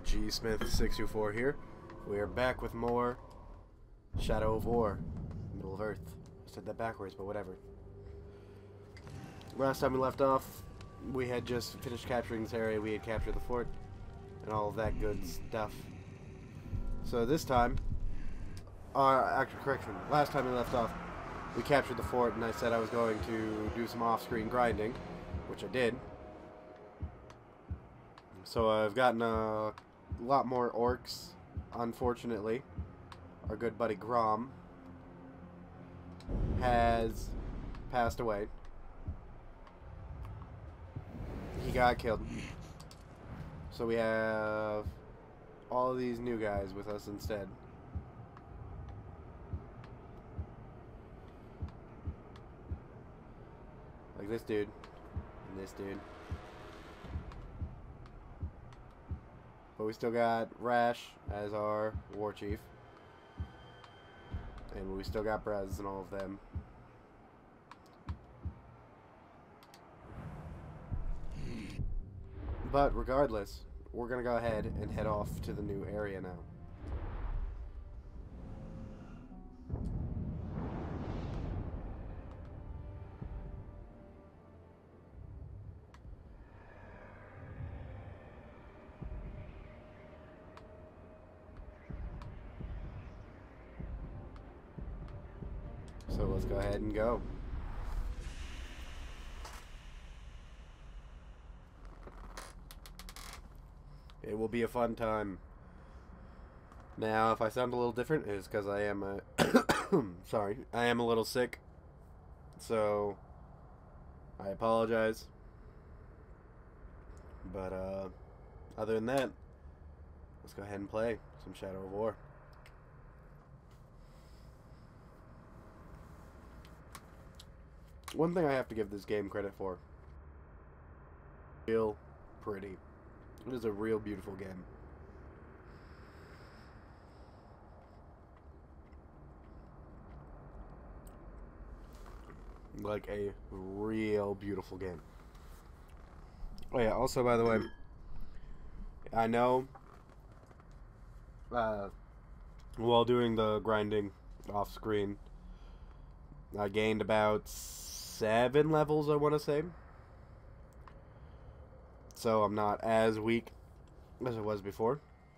G Smith 624 here. We are back with more Shadow of War, Middle of Earth. I said that backwards, but whatever. Last time we left off, we had just finished capturing this area. We had captured the fort and all of that good stuff. So this time, actual correction, last time we left off, we captured the fort and I said I was going to do some off-screen grinding, which I did. So I've gotten a lot more orcs, unfortunately. Our good buddy Grom has passed away. He got killed. So we have all of these new guys with us instead. Like this dude and this dude. But we still got Rash as our war chief. And we still got Brez and all of them. But regardless, we're going to go ahead and head off to the new area now. So let's go ahead and go. It will be a fun time. Now, if I sound a little different, it's because I am sorry, I am a little sick. So, I apologize. But, other than that, let's go ahead and play some Shadow of War. One thing I have to give this game credit for. Real pretty. It is a real beautiful game. Like a real beautiful game. Oh yeah, also by the way, I know while doing the grinding off screen, I gained about 7 levels, I want to say. So I'm not as weak as I was before.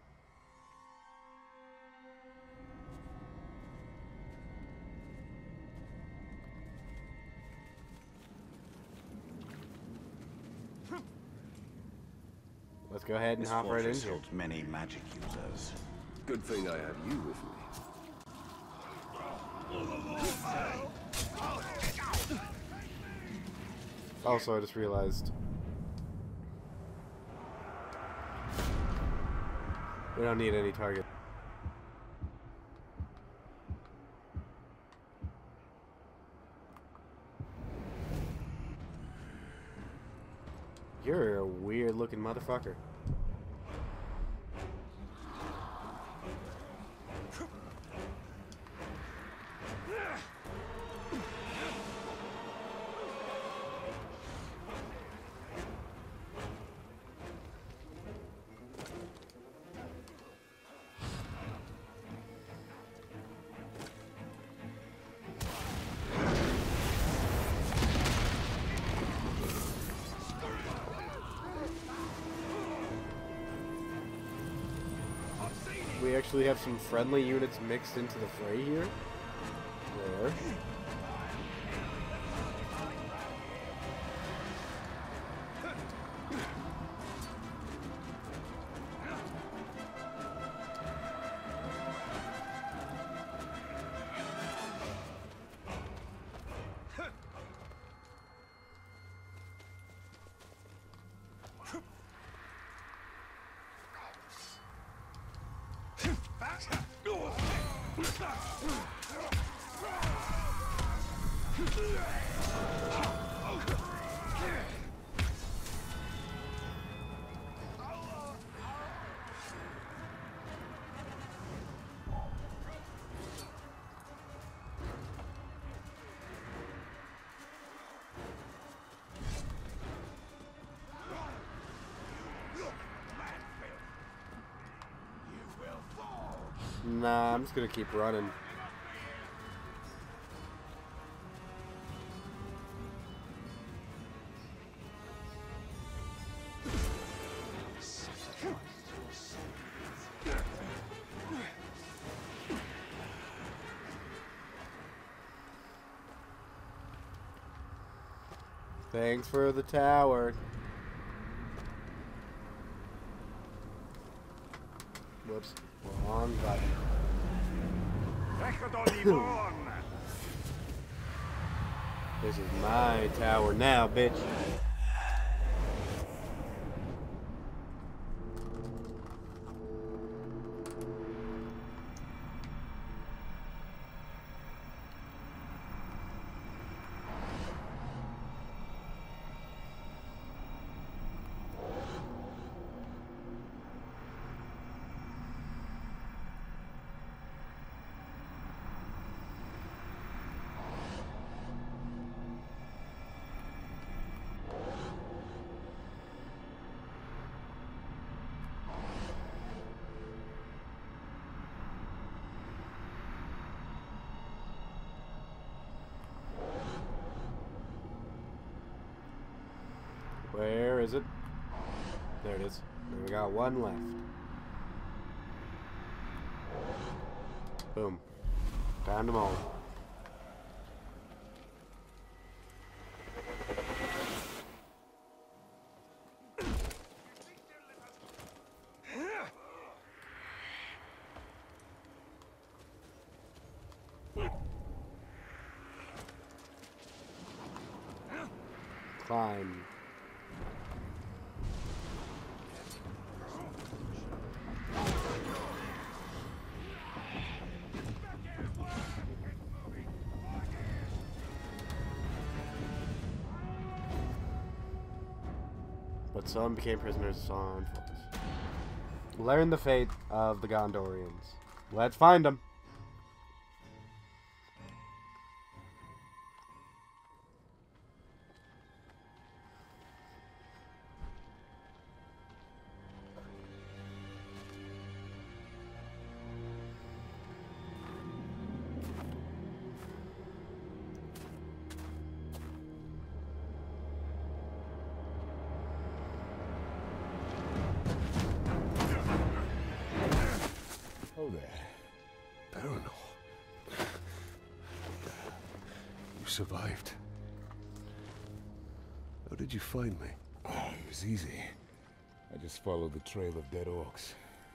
Let's go ahead and hop right in here. Many magic users. Good thing I have you with me. Also, I just realized we don't need any target. You're a weird looking motherfucker. We actually have some friendly units mixed into the fray here. There. Nah, I'm just gonna keep running. Thanks for the tower. Whoops. Wrong button. This is my tower now, bitch. Where is it? There it is. We got one left. Boom. Found them all. Climb. But some became prisoners on foot. Learn the fate of the Gondorians. Let's find them. Oh there. Baronor. You survived. How did you find me? Oh, it was easy. I just followed the trail of dead orcs.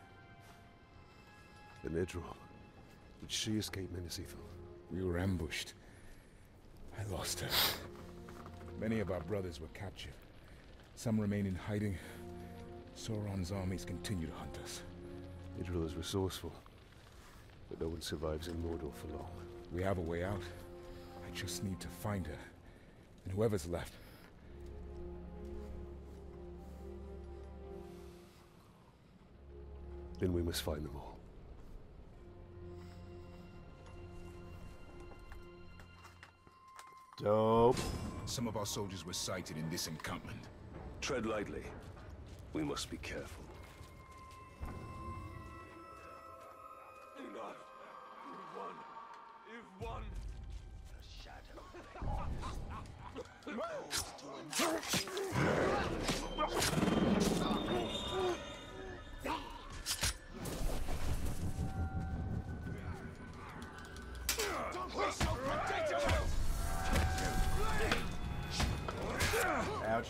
And Idril. Did she escape Menacithal? We were ambushed. I lost her. Many of our brothers were captured. Some remain in hiding. Sauron's armies continue to hunt us. Idril is resourceful. But no one survives in Mordor for long. We have a way out. I just need to find her. And whoever's left. Then we must find them all. Dope. Some of our soldiers were sighted in this encampment. Tread lightly. We must be careful. Ouch.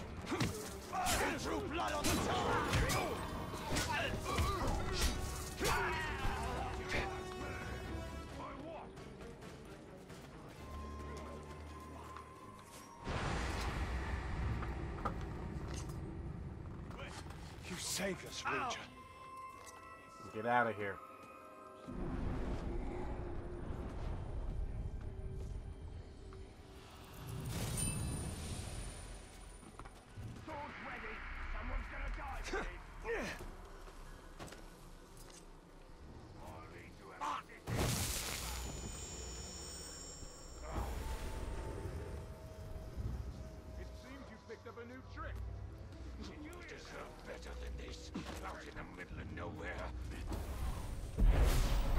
You saved us, Ranger. Get out of here.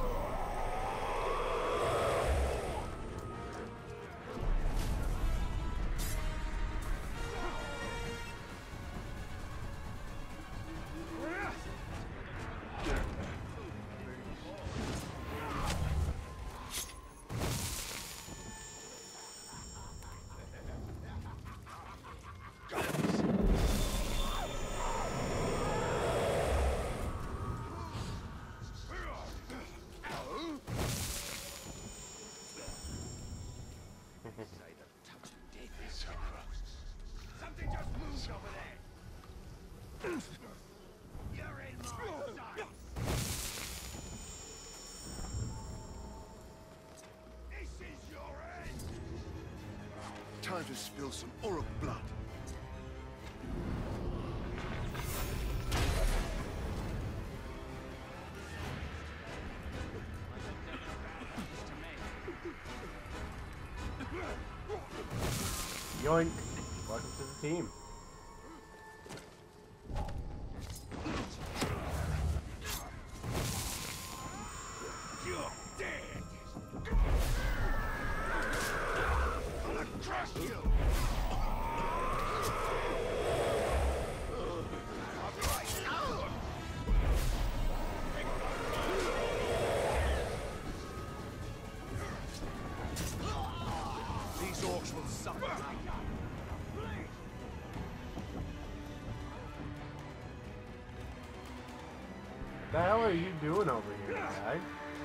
Time to spill some Uruk blood. Yoink! Welcome to the team. You're dead. I'm gonna crush you. These orcs will suffer. The hell are you doing over here, guy?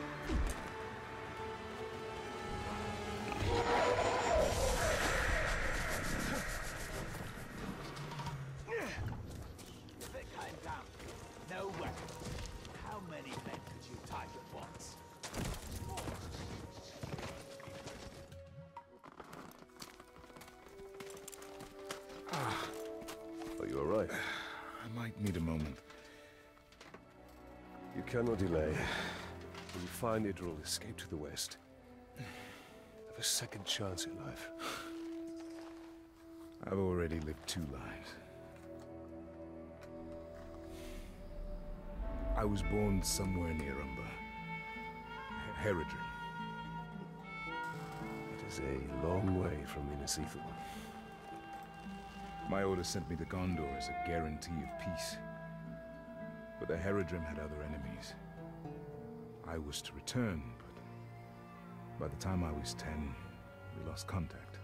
If it came down, no weapon. How many men could you take at once? Are you alright? I might need a moment. You cannot delay. When you find Idril, escape to the west. Have a second chance at life. I've already lived 2 lives. I was born somewhere near Umber. Herodrim. It is a long way from Minas Ithil. My order sent me to Gondor as a guarantee of peace. But the Herodrim had other enemies. I was to return, but by the time I was 10, we lost contact.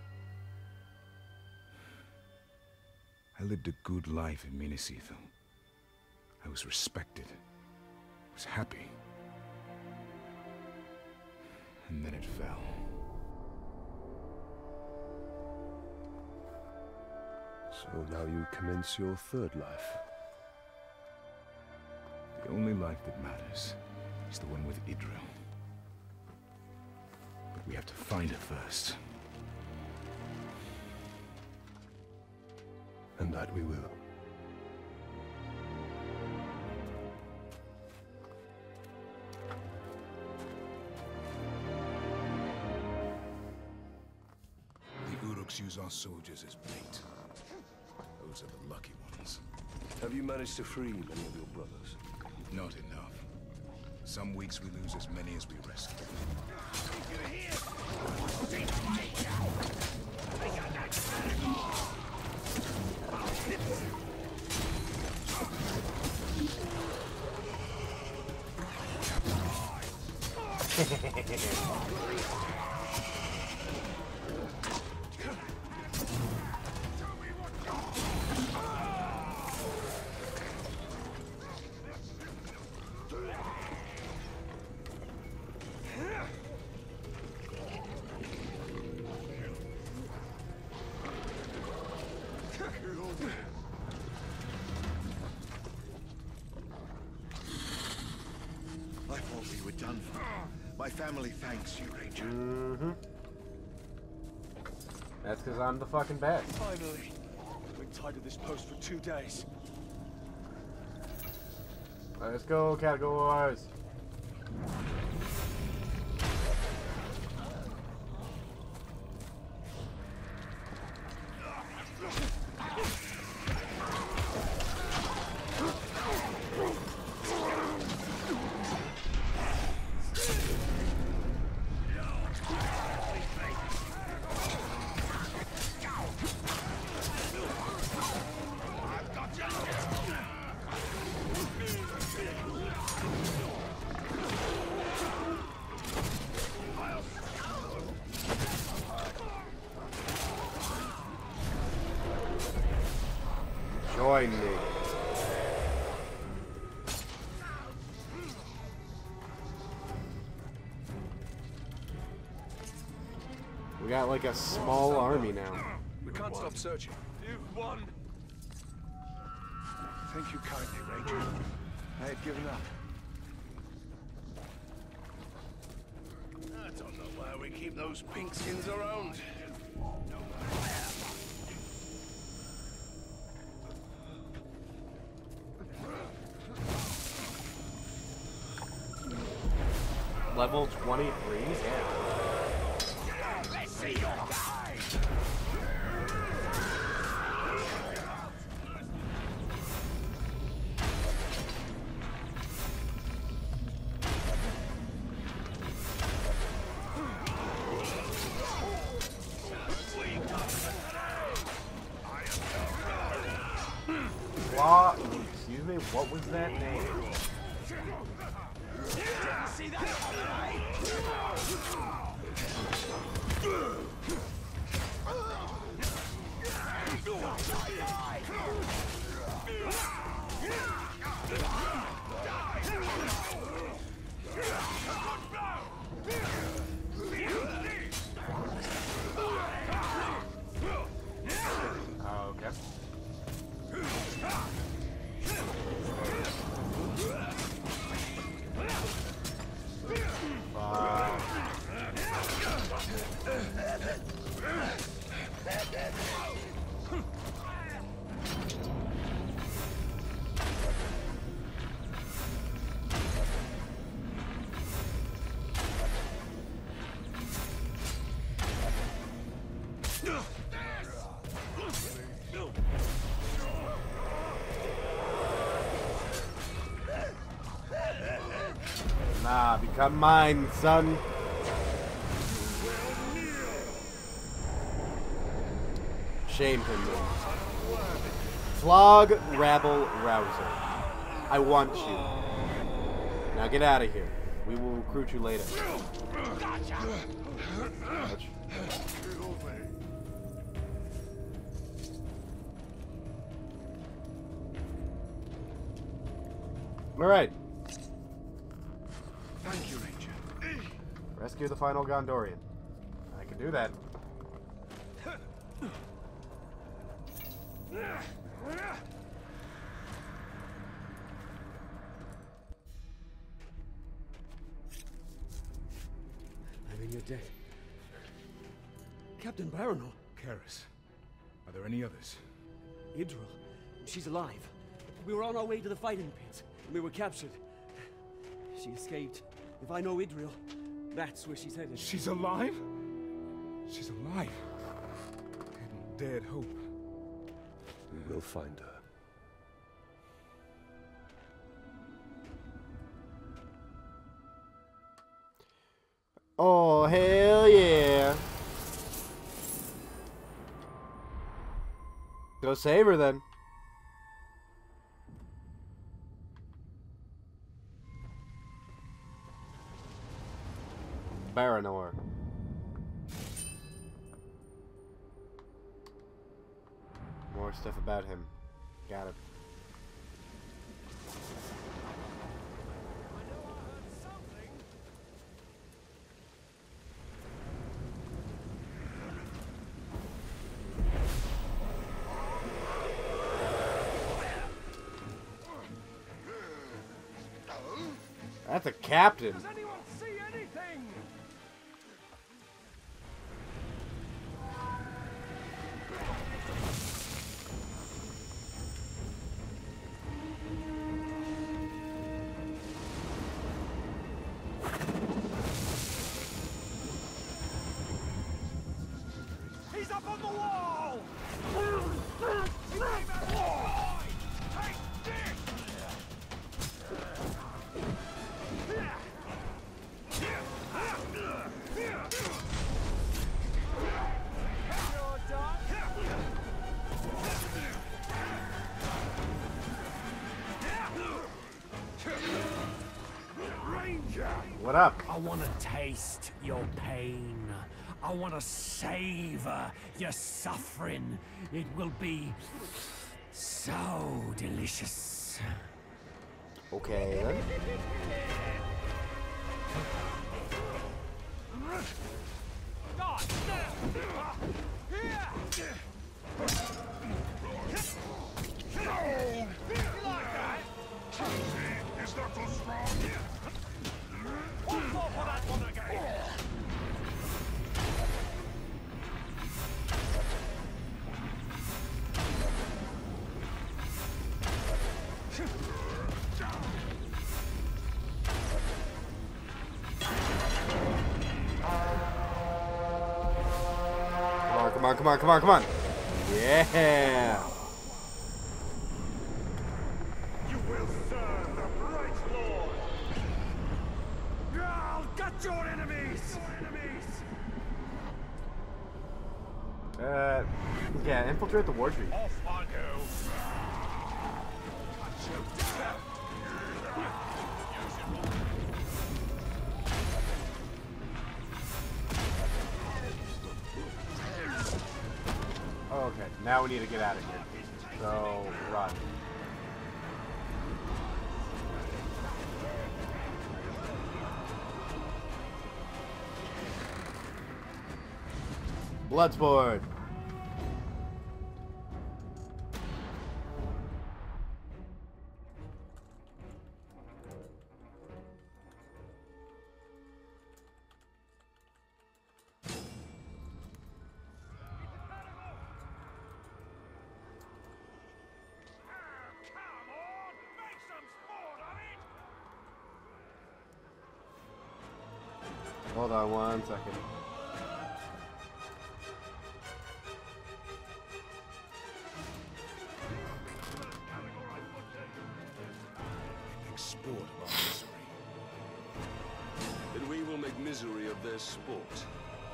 I lived a good life in Minas Ithil. I was respected. I was happy. And then it fell. So now you commence your third life. The only life that matters is the one with Idril. But we have to find her first. And that we will. The Uruks use our soldiers as bait. Those are the lucky ones. Have you managed to free many of your brothers? Not enough. Some weeks we lose as many as we rescue. I thought we were done for. My family thanks you, Ranger. Mm-hmm. That's because I'm the fucking best. Finally. I've been tied to this post for 2 days. Let's go, Categories. Join me. We got like a small army now. We can't stop searching. You've won. Thank you kindly, Ranger. I had given up. I don't know why we keep those pink skins around. Level 23? Yeah. Let's see your guy. What? Excuse me, what was that name? See that coming, Oh, okay. Nah, become mine, son. Shame him, then. Flog, rabble, rouser. I want you. Now get out of here. We will recruit you later. Ouch. Alright. Thank you, Ranger. Rescue the final Gondorian. I can do that. I mean, you're dead. Captain Baranor. Karis, are there any others? Idril. She's alive. We were on our way to the fighting pit. We were captured. She escaped. If I know Idril, that's where she's headed. She's alive? She's alive. I hadn't dared hope. We will find her. Oh, hell yeah. Go save her then. Baranor. More stuff about him. Got it. That's a captain. Does anyone see anything? He's up on the wall! Take this! What up? I want to taste your pain. I want to savor your suffering. It will be So delicious. Okay, then. It's not so strong. Come on, come on, come on, come on. Yeah. You will serve the bright lord. I'll gut your enemies. Yeah, infiltrate the war tree. Off I go. Okay, now we need to get out of here. So, run. Bloodsport. Hold on 1 second. Sport of our misery. Then we will make misery of their sport.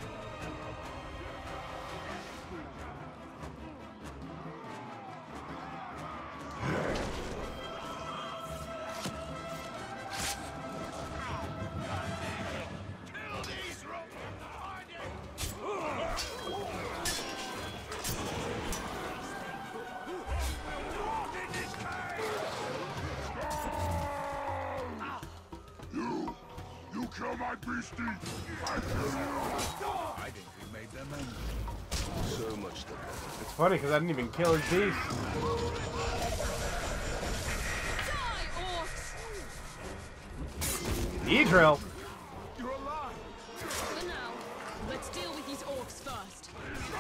You kill my beastie. I think we made them angry. So much the better. It's funny because I didn't even kill his beast. Idril. You're alive. For now, let's deal with these orcs first.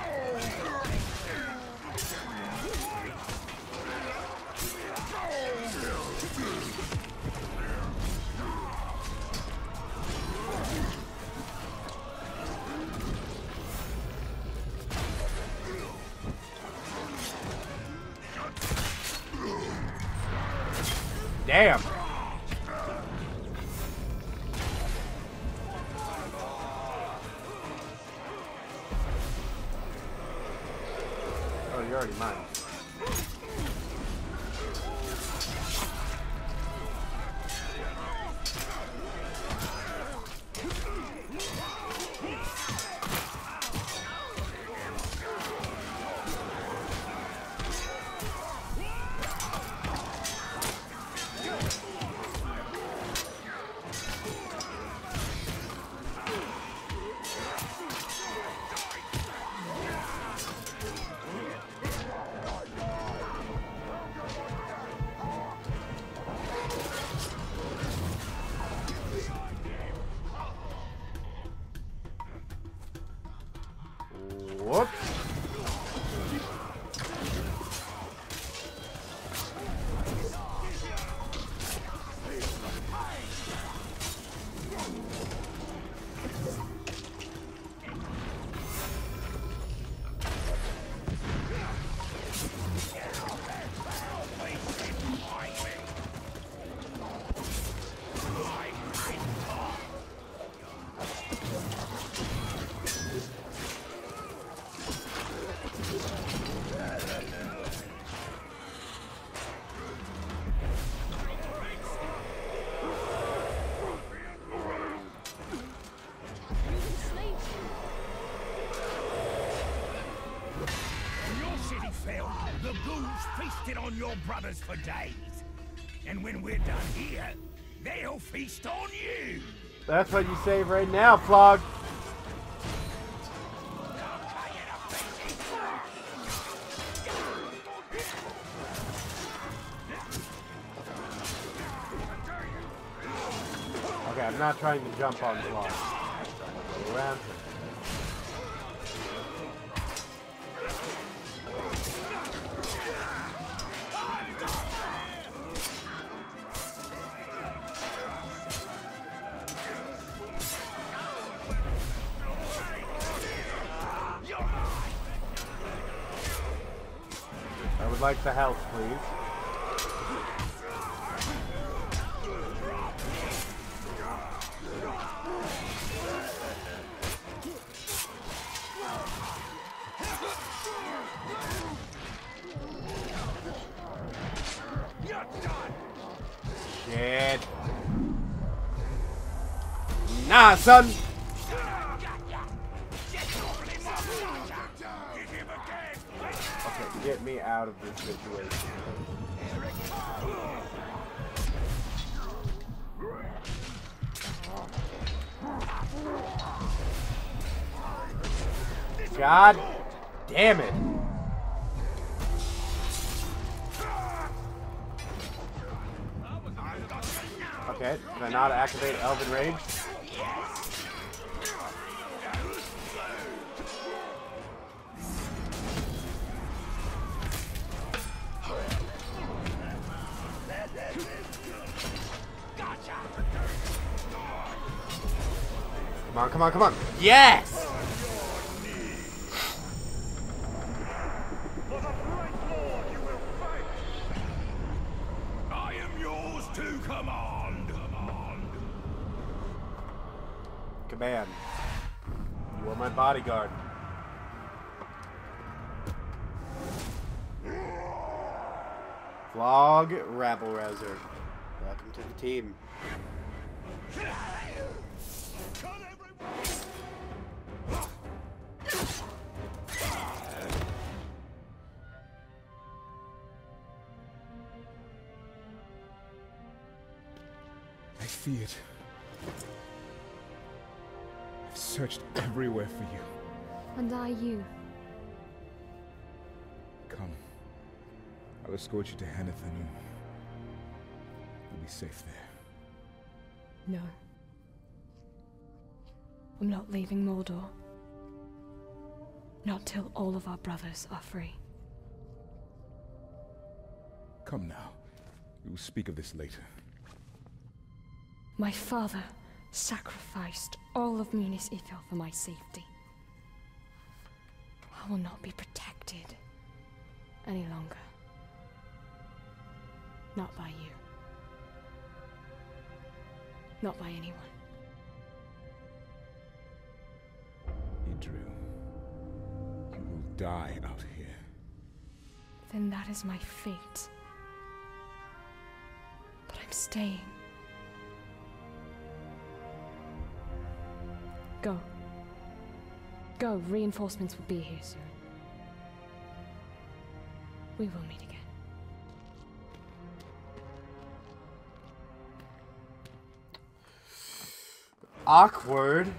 Damn. Oh, you're already mine. Whoops. Your city failed. The ghouls feasted on your brothers for days. And when we're done here, they'll feast on you. That's what you say right now, Flog. Okay, I'm not trying to jump on Flog. Go around. I would like the health, please. Shit. Nah, son. Okay, get me out of this situation. God damn it. Okay, can I not activate Elven Rage? Come on, come on, come on. Yes! I am yours to command. Command. You are my bodyguard. Flog Rabble Rouser. Welcome to the team. I see it. I've searched everywhere for you. And I you. Come. I'll escort you to Hanathan. You'll be safe there. No. I'm not leaving Mordor. Not till all of our brothers are free. Come now. We will speak of this later. My father sacrificed all of Munis Ithil for my safety. I will not be protected any longer. Not by you. Not by anyone. Idril, you will die out here. Then that is my fate. But I'm staying. Go. Go, reinforcements will be here soon. We will meet again. Awkward.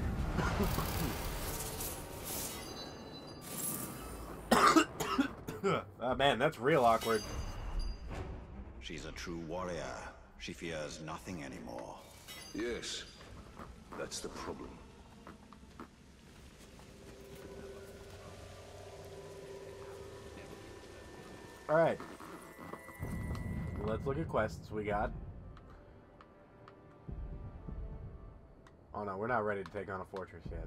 Oh man, that's real awkward. She's a true warrior. She fears nothing anymore. Yes, that's the problem. Alright. Let's look at quests we got. Oh no, we're not ready to take on a fortress yet.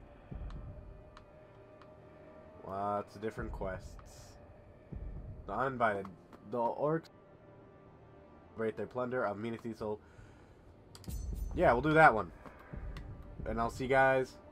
Lots of different quests. The Uninvited. The orcs celebrate their plunder of Minas Ithil. Yeah, we'll do that one. And I'll see you guys